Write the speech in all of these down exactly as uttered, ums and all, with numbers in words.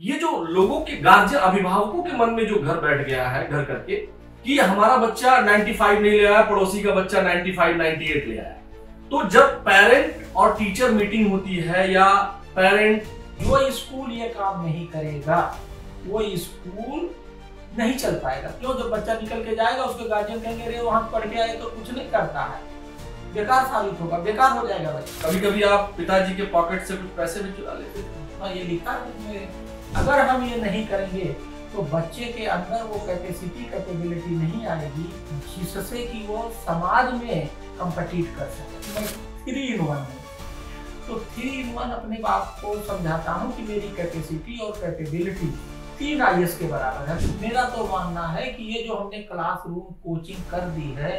ये जो लोगों के गार्जियन अभिभावकों के मन में जो घर बैठ गया है घर करके कि हमारा बच्चा पचानवे नहीं ले आया, पड़ोसी का बच्चा पचानवे अट्ठानवे ले आया। तो जब पेरेंट और टीचर मीटिंग होती है या पेरेंट, वो स्कूल ये काम नहीं करेगा, वो स्कूल नहीं चल पाएगा। क्यों? जब बच्चा निकल के जाएगा उसके गार्जियन कहेंगे अरे वहां पढ़ के आए तो कुछ नहीं करता है, बेकार साबित होगा, बेकार हो जाएगा बच्चा। कभी कभी आप पिताजी के पॉकेट से कुछ पैसे भी चुरा लेते थे। हाँ, ये लिखा है। अगर हम ये नहीं करेंगे तो बच्चे के अंदर वो कैपेसिटी कैपेबिलिटी नहीं आएगी जिससे कि वो समाज में कम्पीट कर सके। मैं थ्री इन वन हूँ, तो थ्री इन वन अपने बाप को समझाता हूँ कि मेरी कैपेसिटी और कैपेबिलिटी तीन आई एस के बराबर है। मेरा तो मानना है कि ये जो हमने क्लासरूम कोचिंग कर दी है,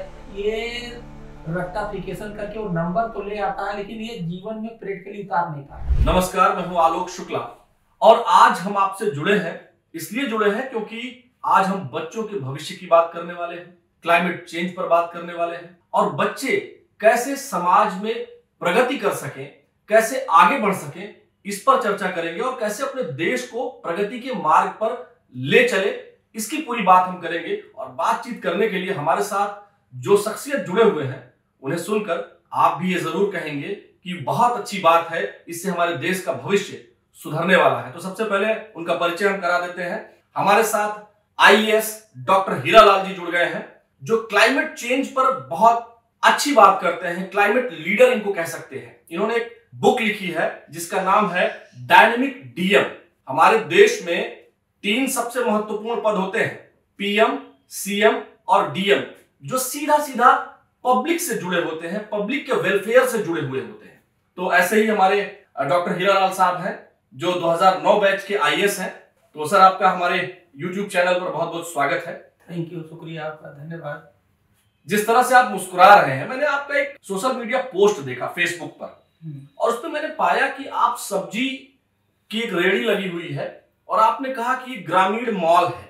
ये रट्टाफिकेशन करके वो नंबर तो ले आता है लेकिन ये जीवन में प्रैक्टिकली उतार नहीं पाता। नमस्कार, मैं हूं आलोक शुक्ला और आज हम आपसे जुड़े हैं, इसलिए जुड़े हैं क्योंकि आज हम बच्चों के भविष्य की बात करने वाले हैं, क्लाइमेट चेंज पर बात करने वाले हैं और बच्चे कैसे समाज में प्रगति कर सकें, कैसे आगे बढ़ सकें, इस पर चर्चा करेंगे और कैसे अपने देश को प्रगति के मार्ग पर ले चले, इसकी पूरी बात हम करेंगे। और बातचीत करने के लिए हमारे साथ जो शख्सियत जुड़े हुए हैं उन्हें सुनकर आप भी ये जरूर कहेंगे कि बहुत अच्छी बात है, इससे हमारे देश का भविष्य सुधरने वाला है। तो सबसे पहले उनका परिचय हम करा देते हैं। हमारे साथ I A S doctor Hiralal ji जुड़ गए हैं, जो क्लाइमेट चेंज पर बहुत अच्छी बात करते हैं, क्लाइमेट लीडर इनको कह सकते हैं। इन्होंने एक बुक लिखी है जिसका नाम है डायनेमिक डी एम। हमारे देश में तीन सबसे महत्वपूर्ण पद होते हैं, पी एम, सी एम और डी एम, जो सीधा सीधा पब्लिक से जुड़े होते हैं, पब्लिक के वेलफेयर से जुड़े हुए होते हैं। तो ऐसे ही हमारे डॉक्टर हीरालाल साहब हैं जो दो हज़ार नौ बैच के आई ए एस हैं। तो सर, आपका हमारे यूट्यूब चैनल पर बहुत बहुत स्वागत है। थैंक यू, शुक्रिया आपका, धन्यवाद। जिस तरह से आप मुस्कुरा रहे हैं, मैंने आपका एक सोशल मीडिया पोस्ट देखा फेसबुक पर और उस पर मैंने पाया कि आप सब्जी की एक रेहड़ी लगी हुई है और आपने कहा कि ग्रामीण मॉल है।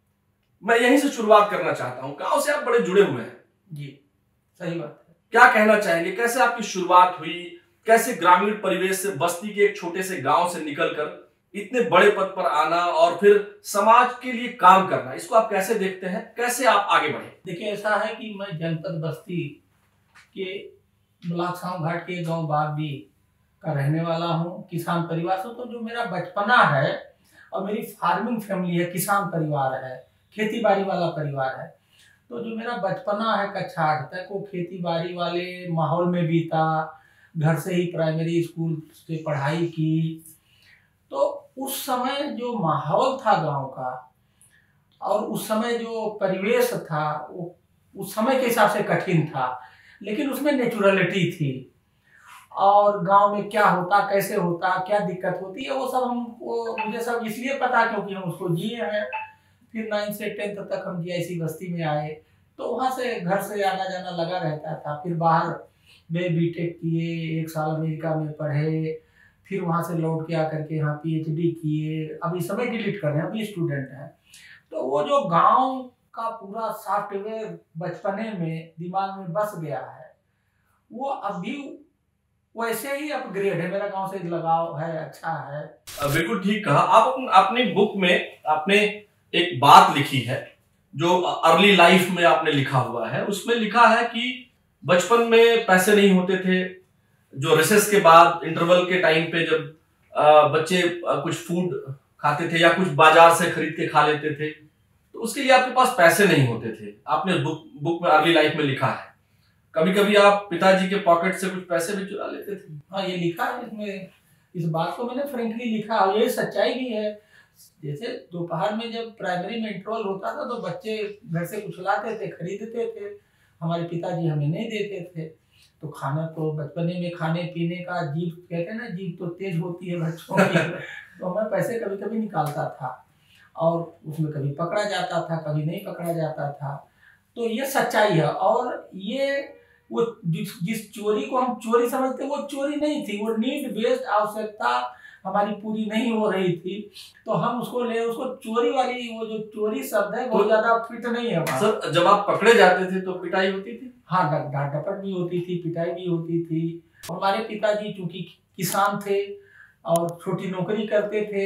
मैं यहीं से शुरुआत करना चाहता हूं, गांव से आप बड़े जुड़े हुए हैं जी, सही बात है। क्या कहना चाहेंगे, कैसे आपकी शुरुआत हुई, कैसे ग्रामीण परिवेश से, बस्ती के एक छोटे से गांव से निकलकर इतने बड़े पद पर आना और फिर समाज के लिए काम करना, इसको आप कैसे देखते हैं, कैसे आप आगे बढ़े? देखिए, ऐसा है कि मैं जनपद बस्ती के बलाकसाव घाट के गांव बागदी का रहने वाला हूं, किसान परिवार से। तो जो मेरा बचपना है और मेरी फार्मिंग फैमिली है, किसान परिवार है, खेती बाड़ी वाला परिवार है। तो जो मेरा बचपना है कक्षा आठ तक वो खेती बाड़ी वाले माहौल में बीता, घर से ही प्राइमरी स्कूल से पढ़ाई की। तो उस समय जो माहौल था गांव का और उस समय जो परिवेश था वो उस समय के हिसाब से कठिन था, लेकिन उसमें नेचुरलिटी थी। और गांव में क्या होता, कैसे होता, क्या दिक्कत होती है, वो सब हम वो मुझे सब इसलिए पता क्योंकि हम उसको जिए हैं। फिर नाइन्थ से टेंथ तक हम जी आई सी बस्ती में आए, तो वहाँ से घर से आना जाना लगा रहता था। फिर बाहर में बी टेक किए, एक साल अमेरिका में पढ़े, फिर वहाँ से लौट के आकर के यहाँ पी एच डी किए। अभी समय डिलीट कर रहे हैं, अभी स्टूडेंट हैं। तो वो जो गांव का पूरा सॉफ्टवेयर बचपने में दिमाग में बस गया है, वो अभी वैसे ही अपग्रेड है। मेरा गांव से लगाव है, अच्छा है। बिल्कुल ठीक कहा। आप अपनी बुक में आपने एक बात लिखी है जो अर्ली लाइफ में आपने लिखा हुआ है। उसमें लिखा है कि बचपन में पैसे नहीं होते थे, जो रिसेस के बाद इंटरवल के टाइम पे जब बच्चे कुछ फूड खाते थे या कुछ बाजार से खरीद के खा लेते थे, तो उसके लिए आपके पास पैसे नहीं होते थे। आपने बुक बुक में अर्ली लाइफ में लिखा है। कभी कभी आप पिताजी के पॉकेट से कुछ पैसे भी चुरा लेते थे। हाँ, ये लिखा है इसमें, इस बात को मैंने फ्रेंकली लिखा और ये सच्चाई भी है। जैसे दोपहर में जब प्राइमरी में इंटरवल होता था तो बच्चे घर से कुछ लाते थे, खरीदते थे, हमारे पिताजी हमें नहीं देते थे। तो खाना तो बचपने में खाने पीने का जीभ कहते हैं ना, जीभ तो तेज होती है बच्चों की। तो मैं पैसे कभी कभी निकालता था और उसमें कभी पकड़ा जाता था, कभी नहीं पकड़ा जाता था। तो ये सच्चाई है। और ये वो जिस जिस चोरी को हम चोरी समझते वो चोरी नहीं थी, वो नीड बेस्ड आवश्यकता हमारी पूरी नहीं हो रही थी, तो हम उसको ले उसको चोरी वाली, वो जो चोरी शब्द है बहुत ज्यादा फिट नहीं है। सर, जब आप पकड़े जाते थे तो पिटाई होती थी? हाँ, डांट डपट भी होती थी, पिटाई भी होती थी। हमारे पिताजी चूंकि किसान थे और छोटी नौकरी करते थे,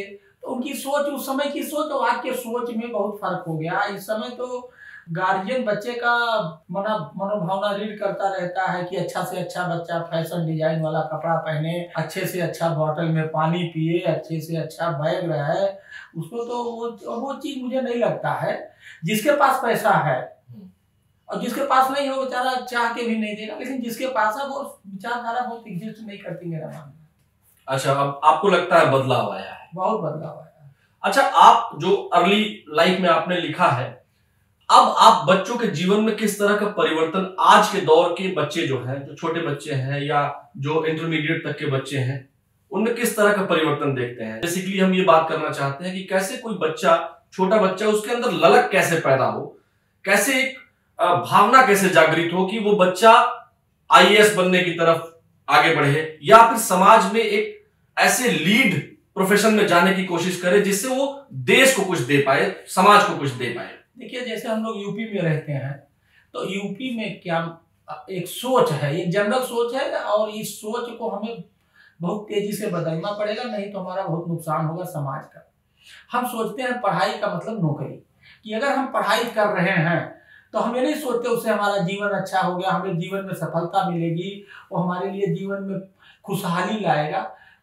तो उनकी सोच, उस समय की सोच और आज के सोच में बहुत फर्क हो गया। इस समय तो गार्जियन बच्चे का मना मनोभावना रीड करता रहता है कि अच्छा से अच्छा बच्चा फैशन डिजाइन वाला कपड़ा पहने, अच्छे से अच्छा बोतल में पानी पिए, अच्छे से अच्छा बैग रहे। उसको तो वो वो चीज मुझे नहीं लगता है। जिसके पास पैसा है और जिसके पास नहीं हो बेचारा चाह के भी नहीं देगा, लेकिन जिसके पास है वो विचारधारा बहुत एग्जिस्ट नहीं करती मेरा मानना। अच्छा, अब आपको लगता है बदलाव आया है? बहुत बदलाव आया है। अच्छा, आप जो अर्ली लाइफ में आपने लिखा है, अब आप बच्चों के जीवन में किस तरह का परिवर्तन आज के दौर के बच्चे जो हैं, जो छोटे बच्चे हैं या जो इंटरमीडिएट तक के बच्चे हैं, उनमें किस तरह का परिवर्तन देखते हैं? बेसिकली हम ये बात करना चाहते हैं कि कैसे कोई बच्चा, छोटा बच्चा, उसके अंदर ललक कैसे पैदा हो, कैसे एक भावना कैसे जागृत हो कि वो बच्चा आई ए एस बनने की तरफ आगे बढ़े या फिर समाज में एक ऐसे लीड प्रोफेशन में जाने की कोशिश करे जिससे वो देश को कुछ दे पाए, समाज को कुछ दे पाए। देखिए, जैसे हम लोग यूपी में रहते हैं तो यूपी में क्या एक सोच है, एक जनरल सोच है, और इस सोच को हमें बहुत तेजी से बदलना पड़ेगा, नहीं तो हमारा बहुत नुकसान होगा समाज का। हम सोचते हैं पढ़ाई का मतलब नौकरी, कि अगर हम पढ़ाई कर रहे हैं तो हमें नहीं सोचते उससे हमारा जीवन अच्छा हो गया, हमें जीवन में सफलता मिलेगी, वो हमारे लिए जीवन में खुशहाली लाएगा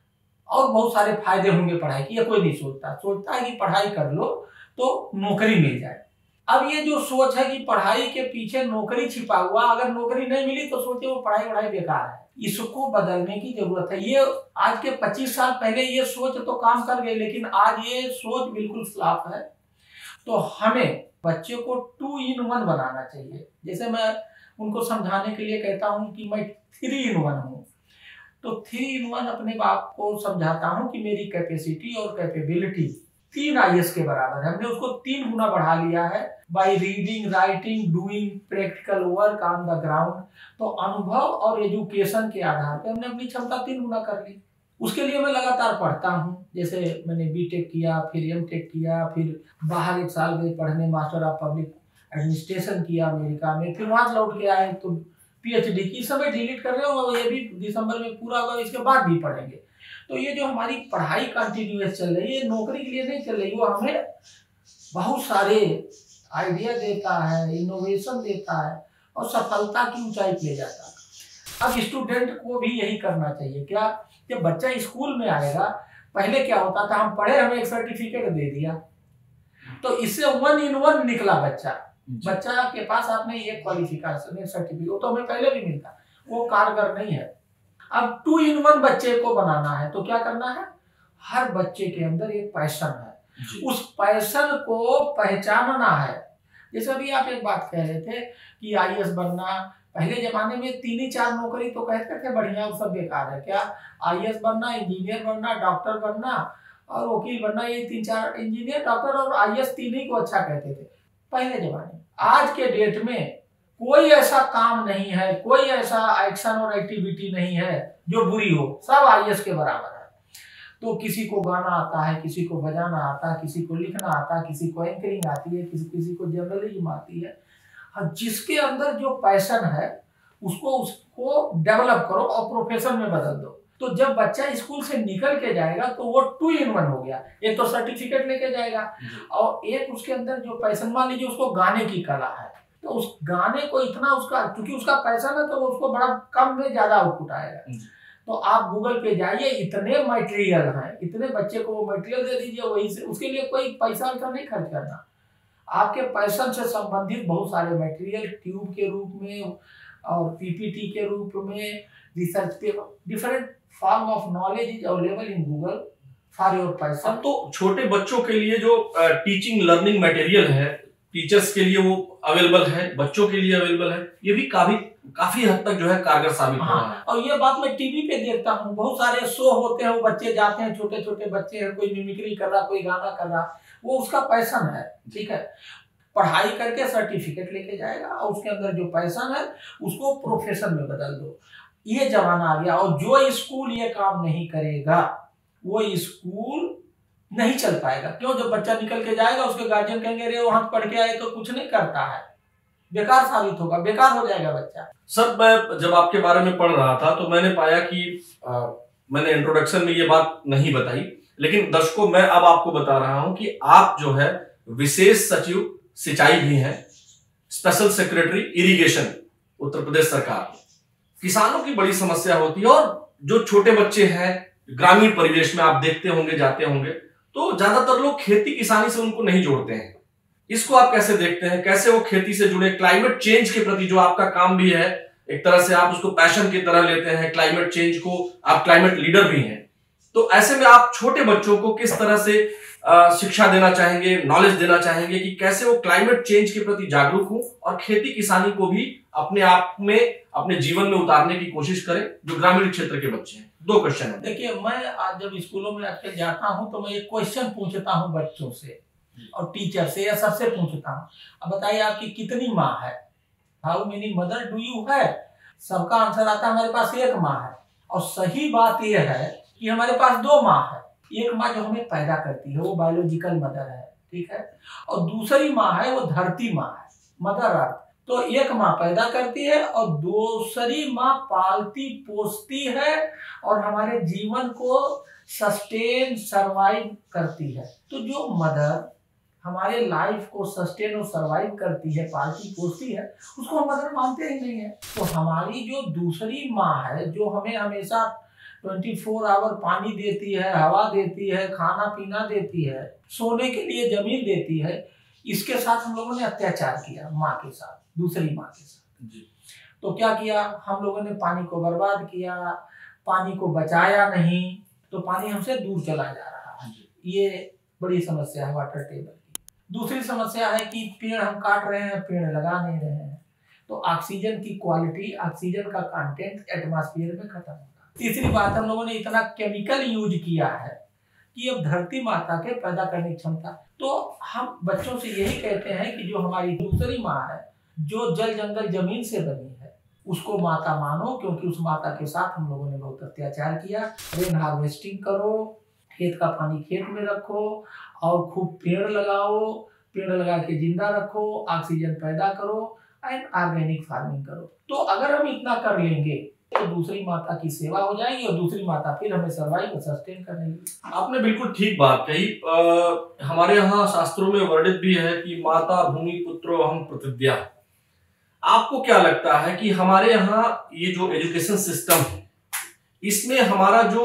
और बहुत सारे फायदे होंगे पढ़ाई की। ये कोई नहीं सोचता। सोचता है कि पढ़ाई कर लो तो नौकरी मिल जाए। अब ये जो सोच है कि पढ़ाई के पीछे नौकरी छिपा हुआ, अगर नौकरी नहीं मिली तो सोचे वो पढ़ाई वढ़ाई बेकार है, इसको बदलने की जरूरत है। ये आज के पच्चीस साल पहले ये सोच तो काम कर गई, लेकिन आज ये सोच बिल्कुल खिलाफ है। तो हमें बच्चे को टू इन वन बनाना चाहिए। जैसे मैं उनको समझाने के लिए कहता हूँ कि मैं थ्री इन वन हूँ, तो थ्री इन वन अपने बाप को समझाता हूँ कि मेरी कैपेसिटी और कैपेबिलिटी तीन आई एस के बराबर है। हमने उसको तीन गुना बढ़ा लिया है by reading, writing, doing practical work on the ground. तो अनुभव और एजुकेशन के आधार पर हमने अपनी क्षमता तीन गुना कर ली। उसके लिए मैं लगातार पढ़ता हूँ। जैसे मैंने बी टेक किया, फिर एम टेक किया, फिर बाहर एक साल गए पढ़ने, मास्टर ऑफ पब्लिक एडमिनिस्ट्रेशन किया अमेरिका में, फिर वहां लौट के आए तो पी एच डी की समय डिलीट कर रहे हो, ये भी दिसंबर में पूरा होगा, इसके बाद भी पढ़ेंगे। तो ये जो हमारी पढ़ाई कंटिन्यूअस चल रही है, नौकरी के लिए नहीं चल रही, वो हमें बहुत सारे आइडिया देता है, इनोवेशन देता है और सफलता की ऊंचाई पे ले जाता है। अब स्टूडेंट को भी यही करना चाहिए। क्या, जब बच्चा स्कूल में आएगा, पहले क्या होता था, हम पढ़े, हमें एक सर्टिफिकेट दे दिया, तो इससे वन इन वन निकला बच्चा। बच्चा के पास आपने एक क्वालिफिकेशन, एक सर्टिफिकेट, तो हमें पहले भी मिलता, वो कारगर नहीं है। अब टू इन वन बच्चे को बनाना है तो क्या करना है, हर बच्चे के अंदर एक पैशन है, उस पैशन को पहचानना है। जैसे अभी आप एक बात कह रहे थे कि आई ए एस बनना, पहले जमाने में तीन ही चार नौकरी तो कहते थे बढ़िया, वो सब बेकार है। क्या, आई ए एस बनना, इंजीनियर बनना, डॉक्टर बनना और वकील बनना, ये तीन चार, इंजीनियर, डॉक्टर और आई ए एस तीन ही को अच्छा कहते थे पहले जमाने में। आज के डेट में कोई ऐसा काम नहीं है, कोई ऐसा एक्शन और एक्टिविटी नहीं है जो बुरी हो, सब आई ए एस के बराबर है। तो किसी को गाना आता है, किसी को बजाना आता है, किसी को लिखना आता है, किसी को एंकरिंग आती है, किसी किसी को जर्नलिज्म आती है। जिसके अंदर जो पैशन है उसको उसको डेवलप करो और प्रोफेशन में बदल दो। तो जब बच्चा स्कूल से निकल के जाएगा तो वो टू इन वन हो गया, एक तो सर्टिफिकेट लेके जाएगा और एक उसके अंदर जो पैशन, मान लीजिए उसको गाने की कला है, तो उस गाने को इतना उसका, क्योंकि उसका पैसा ना, तो उसको बड़ा कम में ज्यादा आउटपुट आएगा। तो आप गूगल पे जाइए, इतने मटेरियल हैं, इतने बच्चे को वो मटेरियल दे दीजिए, वही से, उसके लिए कोई पैसा वैसा नहीं खर्च करना। आपके पैशन से संबंधित बहुत सारे मटेरियल ट्यूब के रूप में और पी पी टी के रूप में, research paper, different form of knowledge is available in Google for your passion. तो छोटे बच्चों के लिए जो टीचिंग लर्निंग मटेरियल है, टीचर्स के लिए वो अवेलेबल है, बच्चों के लिए अवेलेबल है, ये भी काफी काफी हद तक जो है कारगर साबित हो रहा है। और ये बात मैं टीवी पे देखता हूँ, बहुत सारे शो होते हैं, वो बच्चे जाते हैं, छोटे छोटे बच्चे हैं, कोई मिमिक्री कर रहा, कोई गाना कर रहा, वो उसका पैशन है, ठीक है। पढ़ाई करके सर्टिफिकेट लेके जाएगा और उसके अंदर जो पैशन है उसको प्रोफेशन में बदल दो। ये जमाना आ गया। और जो स्कूल ये काम नहीं करेगा वो स्कूल नहीं चल पाएगा। क्यों, जब बच्चा निकल के जाएगा उसके गार्जियन कहेंगे अरे वहां पढ़ के आए तो कुछ नहीं करता है, बेकार साबित होगा, बेकार हो जाएगा बच्चा। सर, मैं जब आपके बारे में पढ़ रहा था तो मैंने पाया कि आ, मैंने इंट्रोडक्शन में ये बात नहीं बताई, लेकिन दर्शकों, मैं अब आपको बता रहा हूं कि आप जो है विशेष सचिव सिंचाई भी हैं, special secretary irrigation Uttar Pradesh सरकार। किसानों की बड़ी समस्या होती है और जो छोटे बच्चे हैं ग्रामीण परिवेश में आप देखते होंगे, जाते होंगे, तो ज्यादातर लोग खेती किसानी से उनको नहीं जोड़ते हैं। इसको आप कैसे देखते हैं? कैसे वो खेती से जुड़े, क्लाइमेट चेंज के प्रति जो आपका काम भी है, एक तरह से आप उसको पैशन की तरह लेते हैं, क्लाइमेट चेंज को, आप क्लाइमेट लीडर भी हैं, तो ऐसे में आप छोटे बच्चों को किस तरह से शिक्षा देना चाहेंगे, नॉलेज देना चाहेंगे कि कैसे वो क्लाइमेट चेंज के प्रति जागरूक हो और खेती किसानी को भी अपने आप में, अपने जीवन में उतारने की कोशिश करें, जो ग्रामीण क्षेत्र के बच्चे हैं? दो क्वेश्चन है। देखिए, मैं आज जब स्कूलों में आजकल जाता हूं तो मैं एक क्वेश्चन पूछता हूं बच्चों से और टीचर से, या सबसे पूछता हूं, अब बताइए आपकी कितनी माँ है? How many mother do you है? सबका आंसर आता है हमारे पास एक माँ है। और सही बात यह है कि हमारे पास दो माँ है। एक माँ जो हमें पैदा करती है, वो बायोलॉजिकल मदर है, ठीक है, और दूसरी माँ है वो धरती माँ है, मदर अर्थ। तो एक माँ पैदा करती है और दूसरी माँ पालती पोसती है और हमारे जीवन को सस्टेन सर्वाइव करती है। तो जो मदर हमारे लाइफ को सस्टेन और सर्वाइव करती है, पालती पोसती है, उसको हम मदर मानते ही नहीं है। तो हमारी जो दूसरी माँ है, जो हमें हमेशा चौबीस आवर पानी देती है, हवा देती है, खाना पीना देती है, सोने के लिए जमीन देती है, इसके साथ हम लोगों ने अत्याचार किया, माँ के साथ, दूसरी माँ के साथ जी। तो क्या किया हम लोगों ने? पानी को बर्बाद किया, पानी को बचाया नहीं, तो पानी हमसे दूर चला जा रहा है। ये बड़ी समस्या है वाटर टेबल की। दूसरी समस्या है कि पेड़ हम काट रहे हैं, पेड़ लगा नहीं रहे हैं, तो ऑक्सीजन की क्वालिटी, ऑक्सीजन का कंटेंट एटमॉस्फेयर में खत्म होगा। तीसरी बात, हम लोगों ने इतना केमिकल यूज किया है कि अब धरती माता के पैदा करने की क्षमता, तो हम बच्चों से यही कहते हैं कि जो हमारी दूसरी माँ है, जो जल जंगल जमीन से बनी है, उसको माता मानो, क्योंकि उस माता के साथ हम लोगों ने बहुत अत्याचार किया। रेन हार्वेस्टिंग करो, खेत का पानी खेत में रखो और खूब पेड़ लगाओ, पेड़ लगा के जिंदा रखो, ऑक्सीजन पैदा करो एंड ऑर्गेनिक फार्मिंग करो। तो अगर हम इतना कर लेंगे तो दूसरी माता की सेवा हो जाएगी और दूसरी माता फिर हमें सर्वाइव और सस्टेन करने लगी। आपने बिल्कुल ठीक बात कही। आ, हमारे यहाँ शास्त्रों में वर्णित भी है कि माता भूमि पुत्रो अहम प्रतिज्ञा। आपको क्या लगता है कि हमारे यहाँ ये जो एजुकेशन सिस्टम है, इसमें हमारा जो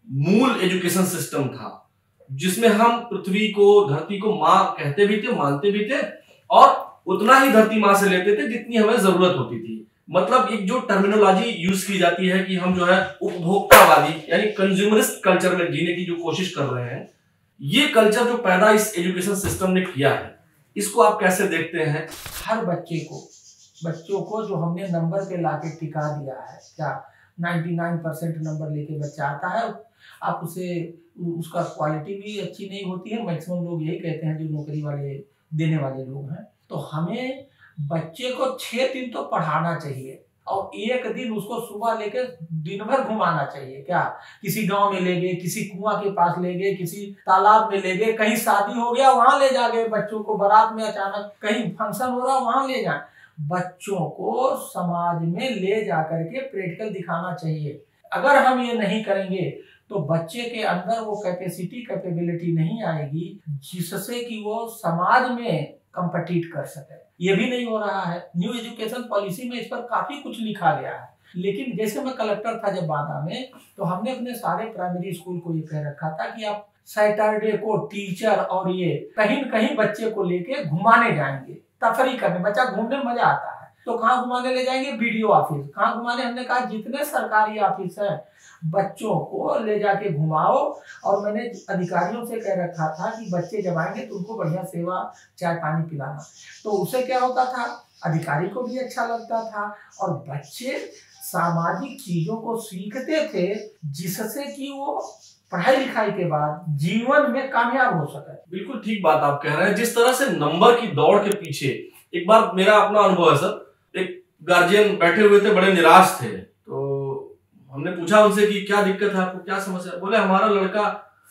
मूल एजुकेशन सिस्टम था, जिसमें हम पृथ्वी को, धरती को माँ कहते भी थे, मानते भी थे और उतना ही धरती माँ से लेते थे जितनी हमें जरूरत होती थी। मतलब एक जो टर्मिनोलॉजी यूज की जाती है कि हम जो है उपभोक्तावादी यानी कंज्यूमरिस्ट कल्चर में जीने की जो कोशिश कर रहे हैं, ये कल्चर जो पैदा इस एजुकेशन सिस्टम ने किया है, इसको आप कैसे देखते हैं? हर बच्चे को, बच्चों को जो हमने नंबर पे लाके टिका दिया है, क्या निन्यानवे परसेंट नंबर लेके बच्चा आता है, आप उसे, उसका क्वालिटी भी अच्छी नहीं होती है। मैक्सिमम लोग यही कहते हैं जो नौकरी वाले देने वाले लोग हैं। तो हमें बच्चे को छह दिन तो पढ़ाना चाहिए और एक दिन उसको सुबह लेके दिन भर घुमाना चाहिए। क्या किसी गांव में ले गए, किसी कुआं के पास ले गए, किसी तालाब में ले गए, कहीं शादी हो गया वहां ले जा गए बच्चों को, बारात में अचानक कहीं फंक्शन हो रहा वहां ले जाए। बच्चों को समाज में ले जा करके प्रैक्टिकल दिखाना चाहिए। अगर हम ये नहीं करेंगे तो बच्चे के अंदर वो कैपेसिटी, कैपेबिलिटी नहीं आएगी जिससे कि वो समाज में कम्पीट कर सके। ये भी नहीं हो रहा है। न्यू एजुकेशन पॉलिसी में इस पर काफी कुछ लिखा गया है, लेकिन जैसे मैं कलेक्टर था जब बांदा में, तो हमने अपने सारे प्राइमरी स्कूल को ये कह रखा था कि आप सैटरडे को टीचर और ये कहीं न कहीं बच्चे को लेके घुमाने जाएंगे, तफरी करने। बच्चा घूमने में मजा आता है, तो कहाँ घुमाने ले जाएंगे? Video office. कहाँ घुमाने? हमने कहा जितने सरकारी ऑफिस है बच्चों को ले जाके घुमाओ। और मैंने अधिकारियों से कह रखा था कि बच्चे जब आएंगे तो उनको बढ़िया सेवा, चाय पानी पिलाना। तो उससे क्या होता था, अधिकारी को भी अच्छा लगता था और बच्चे सामाजिक चीजों को सीखते थे जिससे कि वो पढ़ाई लिखाई के बाद जीवन में कामयाब हो सके। बिल्कुल ठीक बात आप कह रहे हैं। जिस तरह से नंबर की दौड़ के पीछे, एक बार मेरा अपना अनुभव है सर, एक गार्जियन बैठे हुए थे, बड़े निराश थे, तो हमने पूछा उनसे कि क्या दिक्कत है आपको, क्या समस्या? बोले हमारा लड़का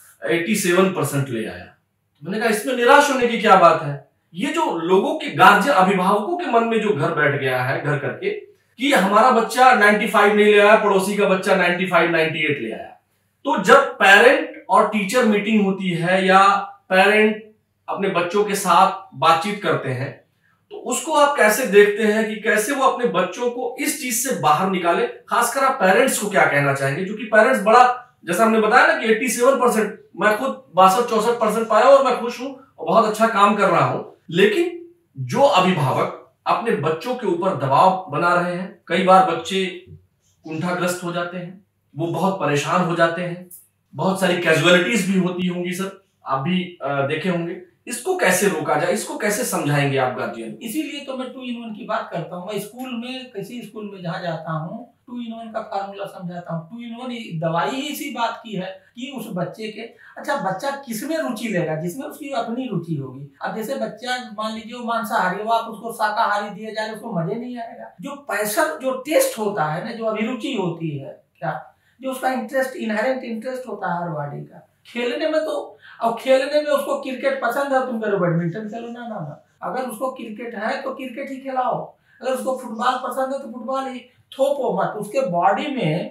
सत्तासी परसेंट ले आया। मैंने कहा इसमें निराश होने की क्या बात है? ये जो लोगों के, गार्जियन, अभिभावकों के मन में जो घर बैठ गया है, घर करके कि हमारा बच्चा पचानवे नहीं ले आया, पड़ोसी का बच्चा पचानवे, अट्ठानवे ले आया, तो जब पेरेंट और टीचर मीटिंग होती है या पेरेंट अपने बच्चों के साथ बातचीत करते हैं, तो उसको आप कैसे देखते हैं कि कैसे वो अपने बच्चों को इस चीज से बाहर निकाले? खासकर आप पेरेंट्स को क्या कहना चाहेंगे? क्योंकि पेरेंट्स बड़ा, जैसा हमने बताया ना कि सत्तासी परसेंट, मैं खुद बासठ चौसठ परसेंट पाया और मैं खुश हूं और बहुत अच्छा काम कर रहा हूं, लेकिन जो अभिभावक अपने बच्चों के ऊपर दबाव बना रहे हैं, कई बार बच्चे कुंठाग्रस्त हो जाते हैं, वो बहुत परेशान हो जाते हैं, बहुत सारी कैजुअलिटीज भी होती होंगी सर, आप भी देखे होंगे। इसको कैसे रोका जाए, इसको कैसे समझाएंगे आप गार्जियन? इसीलिए तो मैं टू इन वन की बात करता हूँ। मैं स्कूल में, किसी स्कूल में जहाँ जाता हूँ, टू इन वन का फार्मूला समझाता हूँ। टू इन वन दवाई ही इसी बात की है कि उस बच्चे के, अच्छा बच्चा किसमें रुचि लेगा, जिसमें उसकी अपनी रुचि होगी। अब जैसे बच्चा मान लीजिए वो मांसाहारी हो, आप उसको शाकाहारी दिए जाए, उसको मजे नहीं आएगा। जो पैशन, जो टेस्ट होता है ना, जो अभिरुचि होती है, क्या जो उसका इंटरेस्ट, इनहेरेंट इंटरेस्ट होता है हर बॉडी का, खेलने में, तो अब खेलने में उसको क्रिकेट पसंद है, तुम करो बैडमिंटन खेलो, ना ना ना। अगर उसको क्रिकेट है तो क्रिकेट ही खिलाओ, अगर उसको फुटबॉल पसंद है तो फुटबॉल ही, थोपो मत। उसके बॉडी में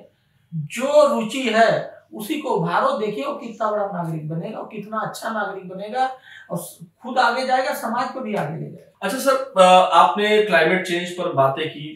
जो रुचि है उसी को उभारो, देखिए वो कितना बड़ा नागरिक बनेगा, वो कितना अच्छा नागरिक बनेगा और खुद आगे जाएगा, समाज को भी आगे ले जाएगा। अच्छा सर, आपने क्लाइमेट चेंज पर बातें की,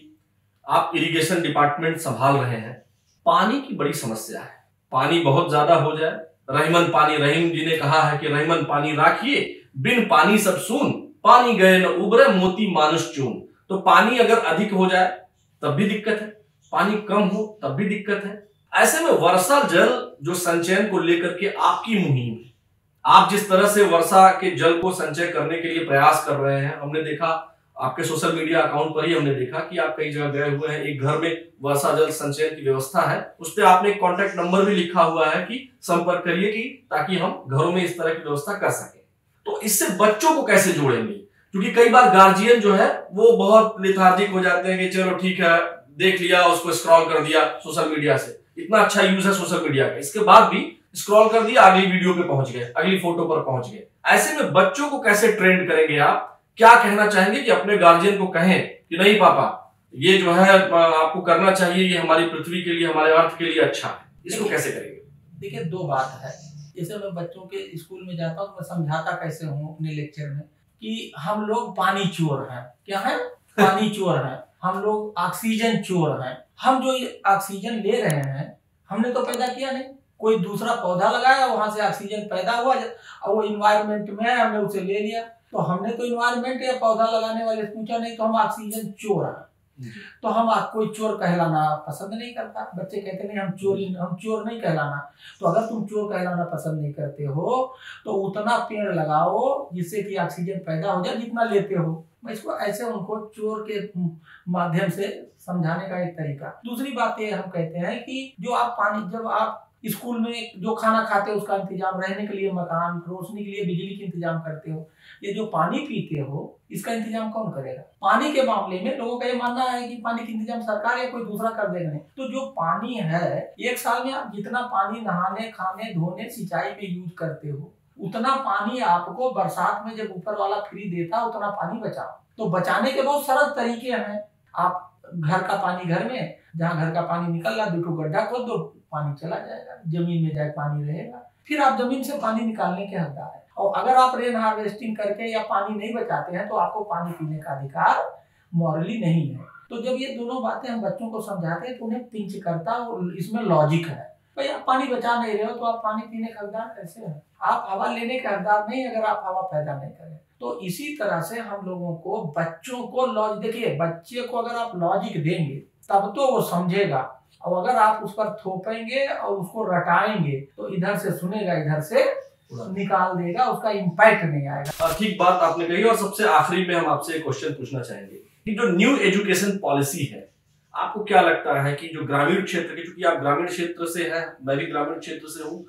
आप इरिगेशन डिपार्टमेंट संभाल रहे हैं, पानी की बड़ी समस्या है, पानी बहुत ज्यादा हो जाए, रहीमन पानी, रहीम जी ने कहा है कि रहीमन पानी राखिए, बिन पानी सब सून, पानी गए न उबरे, मोती मानुष चून। तो पानी अगर अधिक हो जाए तब भी दिक्कत है, पानी कम हो तब भी दिक्कत है। ऐसे में वर्षा जल जो संचयन को लेकर के आपकी मुहिम है, आप जिस तरह से वर्षा के जल को संचय करने के लिए प्रयास कर रहे हैं, हमने देखा आपके सोशल मीडिया अकाउंट पर ही हमने देखा कि आप कई जगह गए हुए हैं, एक घर में वर्षा जल संचयन की व्यवस्था है, उस पर आपने एक कॉन्टेक्ट नंबर भी लिखा हुआ है कि संपर्क करिए, कि ताकि हम घरों में इस तरह की व्यवस्था कर सकें। तो इससे बच्चों को कैसे जोड़ेंगे? क्योंकि कई बार गार्जियन जो है वो बहुत लेथार्जिक हो जाते हैं कि चलो ठीक है, देख लिया, उसको स्क्रॉल कर दिया सोशल मीडिया से, इतना अच्छा यूज है सोशल मीडिया का, इसके बाद भी स्क्रॉल कर दिया, अगली वीडियो पे पहुंच गए, अगली फोटो पर पहुंच गए। ऐसे में बच्चों को कैसे ट्रेंड करेंगे? आप क्या कहना चाहेंगे कि अपने गार्जियन को कहें कि नहीं पापा, ये जो है आपको करना चाहिए, ये हमारी पृथ्वी के लिए, हमारे अर्थ के लिए अच्छा है, इसको कैसे करेंगे? देखिए, दो बात है। जैसे मैं बच्चों के स्कूल में जाता हूँ, मैं समझाता कैसे हूँ अपने लेक्चर में कि हम लोग पानी चोर हैं। क्या है? पानी चोर हैं। हम लोग ऑक्सीजन चोर हैं। हम जो ऑक्सीजन ले रहे हैं, हमने तो पैदा किया नहीं, कोई दूसरा पौधा लगाया, वहां से ऑक्सीजन पैदा हुआ और वो इन्वायरमेंट में हमने उसे ले लिया। तो हमने तो इन्वायरमेंट या पौधा लगाने वाले पूछा नहीं, तो हम ऑक्सीजन चोर हैं। तो हम कोई चोर कहलाना पसंद नहीं करता। बच्चे कहते नहीं हम चोर हम चोर नहीं कहलाना। तो अगर तुम चोर कहलाना पसंद नहीं करते हो तो उतना पेड़ लगाओ जिससे कि ऑक्सीजन पैदा हो जाए जितना लेते हो। मैं इसको ऐसे उनको चोर के माध्यम से समझाने का एक तरीका। दूसरी बात ये हम कहते हैं कि जो आप पानी, जब आप स्कूल में जो खाना खाते हो उसका इंतजाम, रहने के लिए मकान, रोशनी के लिए बिजली का इंतजाम करते हो, ये जो पानी पीते हो इसका इंतजाम कौन करेगा? पानी के मामले में लोगों का ये मानना है कि पानी का इंतजाम सरकार या कोई दूसरा कर देगा। नहीं, तो जो पानी है, एक साल में आप जितना पानी नहाने, खाने, धोने, सिंचाई में यूज करते हो, उतना पानी आपको बरसात में जब ऊपर वाला फ्री देता उतना पानी बचाओ। तो बचाने के बहुत सरल तरीके हैं। आप घर का पानी घर में, जहाँ घर का पानी निकल रहा, दो गड्ढा खोद दो, पानी चला जाएगा, जमीन में जाए पानी रहेगा। फिर आप जमीन से पानी निकालने के हकदार है। और अगर आप रेन हार्वेस्टिंग करके या पानी नहीं बचाते हैं तो आपको पानी पीने का अधिकार मॉरली नहीं है। तो जब ये दोनों बातें हम बच्चों को समझाते हैं तो उन्हें पिंच करता और इसमें लॉजिक है। भाई आप पानी बचा नहीं रहे हो तो आप पानी पीने का हकदार कैसे है? आप हवा लेने का हकदार नहीं अगर आप हवा पैदा नहीं करें। तो इसी तरह से हम लोगों को, बच्चों को लॉजिक, देखिए बच्चे को अगर आप लॉजिक देंगे तब तो वो समझेगा, और अगर आप उस पर थोपेंगे और उसको रटाएंगे तो इधर से सुनेगा, इधर से निकाल देगा, उसका इम्पैक्ट नहीं आएगा। ठीक बात आपने कही। और सबसे आखिरी में हम आपसे एक क्वेश्चन पूछना चाहेंगे कि जो न्यू एजुकेशन पॉलिसी है, आपको क्या लगता है कि जो ग्रामीण क्षेत्र के, क्योंकि आप ग्रामीण क्षेत्र से हैं, मैं भी ग्रामीण क्षेत्र से हूँ,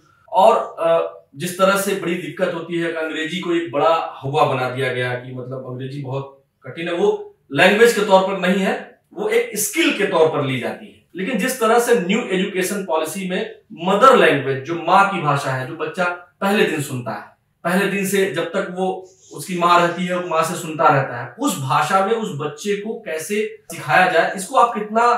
और जिस तरह से बड़ी दिक्कत होती है कि अंग्रेजी को एक बड़ा हुआ बना दिया गया कि मतलब अंग्रेजी बहुत कठिन है, वो लैंग्वेज के तौर पर नहीं है, वो एक स्किल के तौर पर ली जाती है। लेकिन जिस तरह से न्यू एजुकेशन पॉलिसी में मदर लैंग्वेज, जो माँ की भाषा है, जो बच्चा पहले दिन सुनता है, पहले दिन से जब तक वो उसकी माँ रहती है, वो माँ से सुनता रहता है, उस भाषा में उस बच्चे को कैसे सिखाया जाए, इसको आप कितना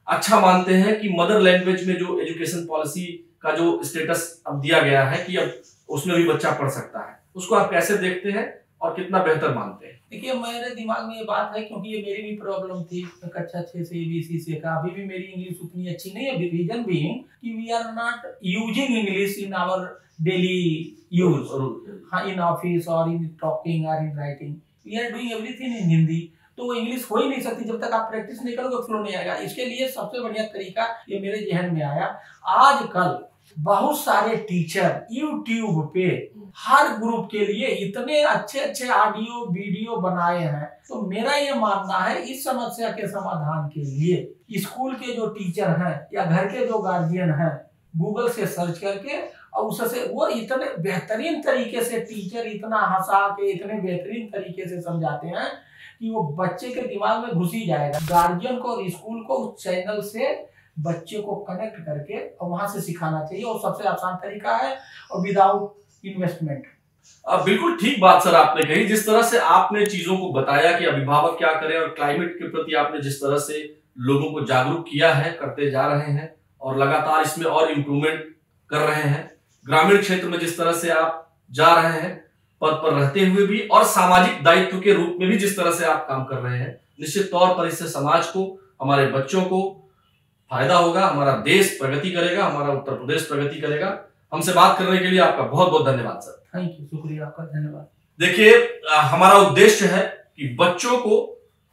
अच्छा मानते हैं कि मदर लैंग्वेज में जो एजुकेशन पॉलिसी का जो स्टेटस अब दिया गया है कि अब उसमें भी बच्चा पढ़ सकता है, उसको आप कैसे देखते हैं और कितना बेहतर मानते हैं? देखिए, मेरे दिमाग में ये बात है क्योंकि ये मेरी भी प्रॉब्लम थी कक्षा छह से एबीसी से का। अभी भी मेरी इंग्लिश उतनी अच्छी नहीं है, रीजन बीइंग कि we are not using English in our daily use, हाँ, इन ऑफिस और इन टॉकिंग और in writing we are doing everything in Hindi. तो वो इंग्लिश हो ही नहीं सकती जब तक आप प्रैक्टिस नहीं करोगे, फ्लो नहीं आएगा। इसके लिए सबसे बढ़िया तरीका ये मेरे जहन में आया, आजकल बहुत सारे टीचर यूट्यूब पे हर ग्रुप के लिए इतने अच्छे अच्छे ऑडियो वीडियो बनाए हैं। तो मेरा ये मानना है इस समस्या के समाधान के लिए स्कूल के जो टीचर हैं या घर के जो गार्जियन हैं, गूगल से सर्च करके और उससे वो इतने बेहतरीन तरीके से टीचर इतना हंसा के इतने बेहतरीन तरीके से समझाते हैं कि वो बच्चे के दिमाग में घुस ही जाएगा। गार्जियन को और स्कूल को उस चैनल से बच्चे को कनेक्ट करके और वहां से सिखाना चाहिए, और सबसे आसान तरीका है और विदाउट इन्वेस्टमेंट। अब बिल्कुल ठीक बात सर आपने कही। जिस तरह से आपने चीजों को बताया कि अभिभावक क्या करें और क्लाइमेट के प्रति आपने जिस तरह से लोगों को जागरूक किया है, करते जा रहे हैं और लगातार इसमें और इम्प्रूवमेंट कर रहे हैं। ग्रामीण क्षेत्र में जिस तरह से आप जा रहे हैं पद पर रहते हुए भी, और सामाजिक दायित्व के रूप में भी जिस तरह से आप काम कर रहे हैं, निश्चित तौर पर इससे समाज को, हमारे बच्चों को फायदा होगा, हमारा देश प्रगति करेगा, हमारा उत्तर प्रदेश प्रगति करेगा। हमसे बात करने के लिए आपका बहुत बहुत धन्यवाद सर। थैंक यू, शुक्रिया आपका, धन्यवाद। देखिए, हमारा उद्देश्य है कि बच्चों को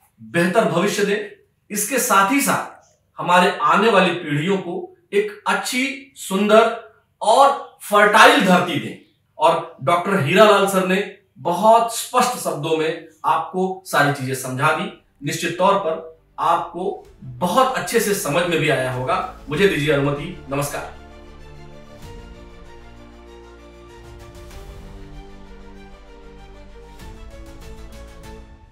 बेहतर भविष्य दें, इसके साथ ही साथ हमारे आने वाली पीढ़ियों को एक अच्छी, सुंदर और फर्टाइल धरती दें। और डॉक्टर हीरालाल सर ने बहुत स्पष्ट शब्दों में आपको सारी चीजें समझा दी। निश्चित तौर पर आपको बहुत अच्छे से समझ में भी आया होगा। मुझे दीजिए अनुमति, नमस्कार।